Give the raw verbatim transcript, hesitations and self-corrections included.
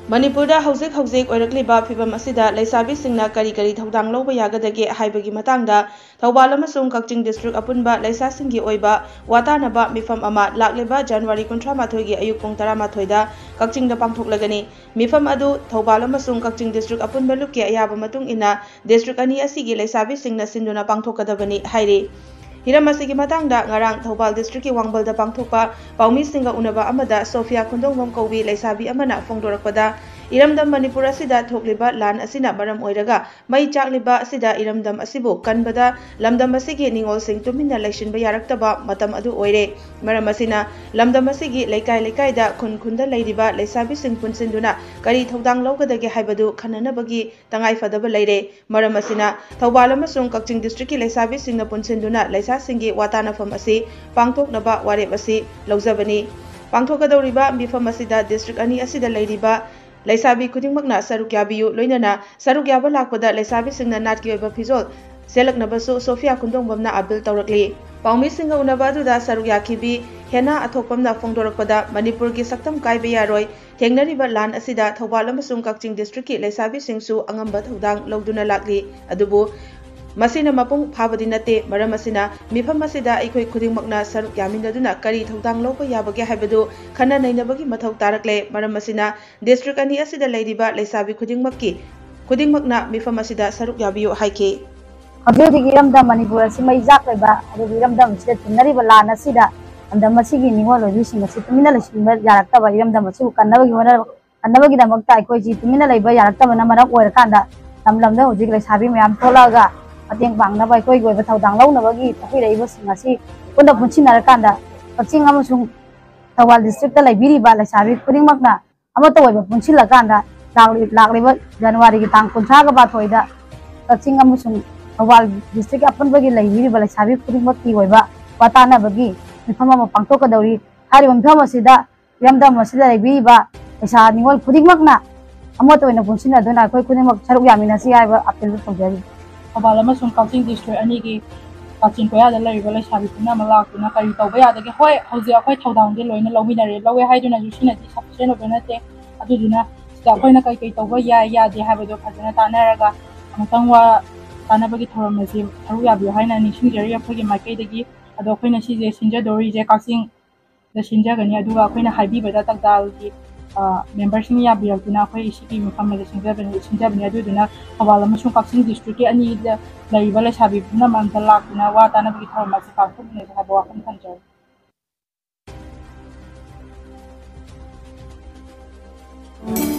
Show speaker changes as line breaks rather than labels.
मणिपुरदा हौजिक हौजिक ओइरक्लिबा फिबम असिदा लैसाबीसिंगना करी करी थौदांग लौबा यागदगे हाइबगी मतंगदा थौबाल अमसुंग कक्चिंग डिस्ट्रिक्ट अपुनबा लैसासिंगी ओइबा वातानबा मिफम अमा लाक्लिबा जनवरी कुंथ्रामाथोय गी अयुक पुंग तरामाथोय दा कक्चिंगदा पांगथोकलगनी मिफम अदु थौबाल अमसुंग कक्चिंग डिस्ट्रिक्ट अपुनबा लुके अयाबा मतुंग इना डिस्ट्रिक्ट अनी असिगी लैसाबीसिंगना सिंदुना पांगथोकदबनी हाइरे हिरम असिगी मतंगदा ngarang थौबाल डिस्ट्रिक्ट की वांगबलदा पांगथोकपा पाउमीसिंगा उनबा अमदा सोफिया खुंदोंगम कौबी लैसाबी अमना फोंदोरकपदा इरमदम मणिपुर असिदा थोकलिबा लान असिना मरम ओइरगा मई चाकलिबा असिदा इरमदम असिबु कनबदा लमदम असिगी निंगोल सिंग तुमिना लैसिनबा यारक्तबा मतम अदु ओइरे मरम असिना लमदम असिगी लेकाय लेकायदा खुन खुनदा लैरिबा लैसाबी सिंग पुनसिनदुना करी थौदांग लौगदगे हाइबदु खननबगी तंगाई फदबा लैरे मरम असिना थौबाल अमसुंग कक्चिंग डिस्ट्रिक्ट की लैसाबी सिंगना पुनसिनदुना लैसा सिंगी वातानफम असि पांगथोकनबा वारेप असि लौजबनी पांगथोकदौरिबा मिफम असिदा डिस्ट्रिक्ट अनी असिदा लैरिबा लैसाबी खुदिंगमकना सरुक याबियु लोइनना सरुक याबा लाकपदा लैसाबी सिंगना नाटकी ओइबा फिजोल सेलकनबसु सोफिया खुंदोंबमना अपील तौरकली पाउमी सिंगा उनबा अदुदा सरुक याखिबी हेना अथोकपमना फोंदोरकपदा मणिपुर की सक्तम कायबे यारोय थेंगनरिबा लान असिदा थौबाल अमसुंग कक्चिंग डिस्ट्रिक्ट की लैसाबी सिंगसु अंगंबा थौदांग लौदुना लाकली अदुबु मसिना मपुंग फाबदी नते मरम असिना मिफम असिदा अखोय खुदिंगमकना सरुक यामिनदुना करी थौदांग लौबा याबगे हाइबदु खन्ना नैनबगी मथौ तारकले मरम असिना डिस्ट्रिक्ट अनी असिदा लैरिबा लैसाबी खुदिंगमककी खुदिंगमकना मिफम असिदा सरुक याबियु हाइके
हजोदिगी इरमदम मणिपुर असि मई जाकैबा अदुगी इरमदम सिदा थुनरिबा लान असिदा अंदम मसिगी निंगोल ओइबिसिंग असि तुमिना लैसिनबा यारक्तबा इरमदम असि कन्नबगी मना कन्नबगी दमकता अखोय जी तुमिना लैबा यारक्तबना मरक ओइरकांदा लमलमदा होजिक लैसाबी मयाम थोलागा मतंग पांगनबा अखोय गोइबा थौदांग लौनबगी तखिरैबसिंग असि पुनः पुनसिनरकांदा कक्चिंग अमसुंग थौबाल डिस्ट्रिक्ट लैबिरिबा लैसाबी खुदिंगमकना अमत ओइबा पुनसिलकांदा लाक्लिबा जनवरी की तांग कुंथ्रागा बाथोयदा कक्चिंग अमसुंग थौबाल डिस्ट्रिक्ट अपुनबगी लैबिरिबा लैसाबी खुदिंगमककी ओइबा वातानबगी मिफम अमा पांगथोकदौरि हारिबा मिफम असिदा इरमदम असिदा लैबिरिबा लैसा निंगोल खुदिंगमकना अमत ओइना पुनसिनदुना अखोय खुदिंगमक सरुक यामिनसि हाइबा अपील तौजरी
थौबाल अमसुंग कक्चिंग डिस्ट्रिक्ट अनी की कक्चिंग कोयादा लैरिबा लैसाबी पुनम लाक्तुना करी तौबा यादगे होय हौजे अखोय थौदांगदे लोइना लौमिनरे लौवे हाइदुना जुसिनदि सफिशिएंट ओबे नते अदुदुना सिदा अखोयना कई कई तौबा याय यादे हाइबदो फजना तानारगा अमतंग वा तानाबगी थौरमसि सरुक याबियो हाइना निसिंगजरी अखोयगी माइकैदगी अदो अखोयना सिजे सिंजदोरिजे कक्चिंग द सिंजगनी अदुगा अखोयना हाइबिबदा तकदालगी मेंबरसिंग याबिरक्तुना अखोय इसिगी मफमदे सिंजबनी सिंजबनी अदुदुना थौबाल अमसुंग कक्चिंग डिस्ट्रिक्ट की अनी लैरिबा लैसाबी पुनम अमता लाक्तुना वा तानाबगी थौरमसि पांगथोकने हाइबा वाखम थंजरी।